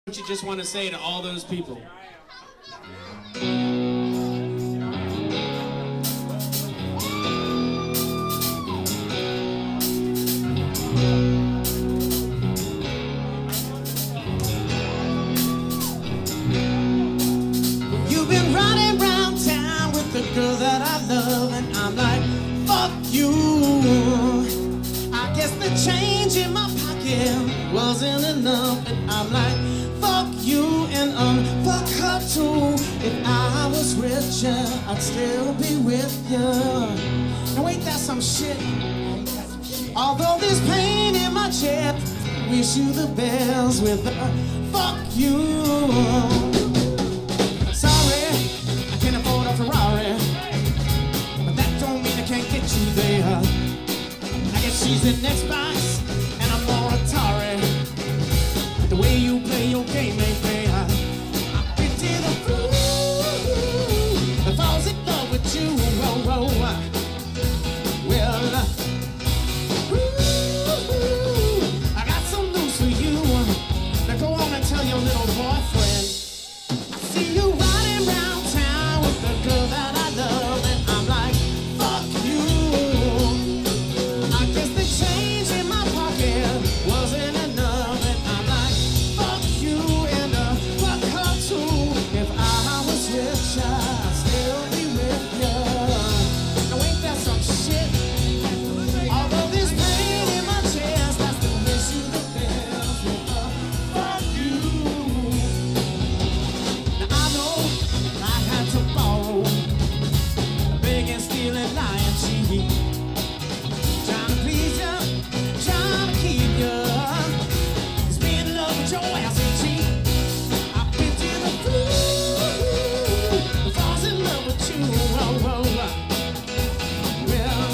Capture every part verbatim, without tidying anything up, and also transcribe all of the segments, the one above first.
What you just want to say to all those people? You've been running around town with the girl that I love, and I'm like, fuck you. I guess the change in my pocket wasn't enough, and I'm like, fuck you, and um, fuck her too. If I was richer, I'd still be with you. Now ain't that some shit? Although there's pain in my chest, wish you the best with a fuck you. Sorry, I can't afford a Ferrari, but that don't mean I can't get you there. I guess she's in Xbox, and I'm more Atari. The way you play your game ain't fair. I pity the fool that falls in love with you. Oh, oh, oh. Well, ooh, I got some news for you. Now go on and tell your little boyfriend. I see you riding around town with the girl that I love, and I'm like, fuck you. I guess the change in my pocket wasn't enough, and I'm like, fuck you, and uh, fuck her too. If I was rich, I'd still be with you. Now ain't that some shit? Although there's pain in my chest, I still wish you the best with a fuck you. Now I know I had to borrow, begging, stealing, lying, cheating, trying to please you, trying to keep you. Cause being in love with your ass ain't cheap. I pity the fool who falls in love with you. Oh, oh, oh. Well,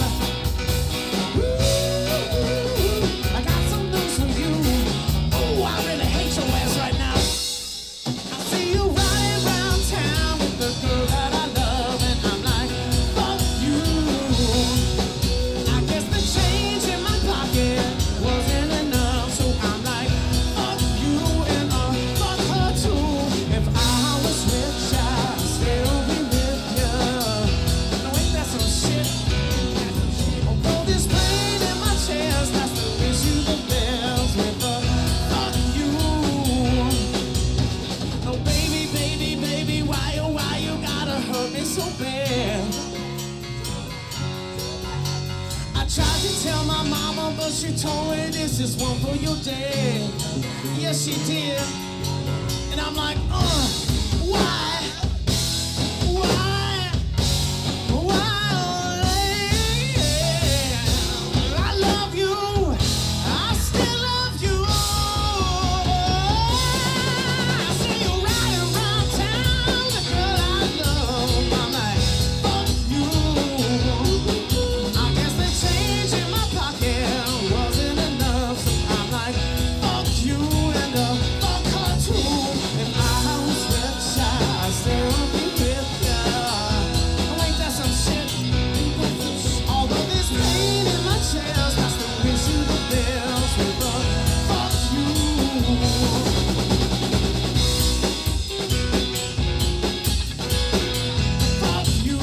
ooh, I got some news for you. Oh, I really hate your ass right now. I see you riding around town with the girl that I love, and I'm like, fuck you. I guess the change in my pocket wasn't enough, so I'm like, fuck you, and uh, fuck her too. If I was rich, I'd still be with you. No, ain't that some shit? Although there's pain in my chest, I still wish you the best with a fuck you. No, baby, baby, baby, why, oh, why you gotta hurt me so bad? I tried to tell my mama, but she told me this is one for your dad. Yes, she did. And I'm like, uh, why? Why? Why, oh, lady? I love you. I still love you. I see you riding around town, the girl I love. I'm like, fuck you. I guess the change in my pocket wasn't enough, so I'm like, fuck you, and uh, fuck her too. If I was rich, I'd still be with ya. Oh, ain't that some shit? Although there's pain in my chest, I still wish you the best with a fuck you. Fuck you.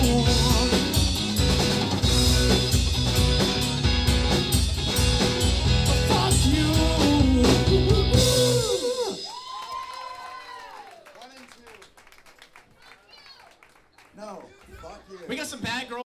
Fuck you. No, fuck you. We got some bad girls.